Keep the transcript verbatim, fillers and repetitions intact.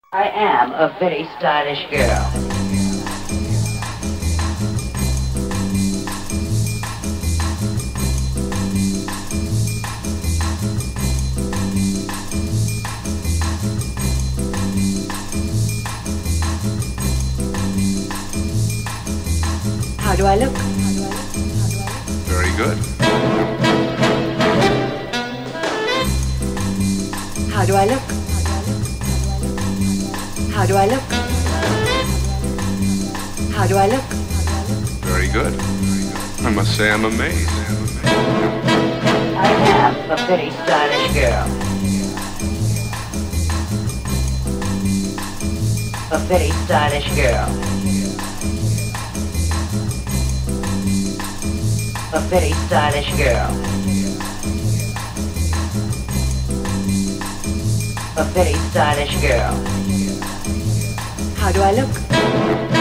I am a very stylish girl. How do I look? Very good. How do I look? How do I look? How do I look? Very good. I must say I'm amazed. I am a very stylish girl. A very stylish girl. A very stylish girl. A very stylish girl. How do I look?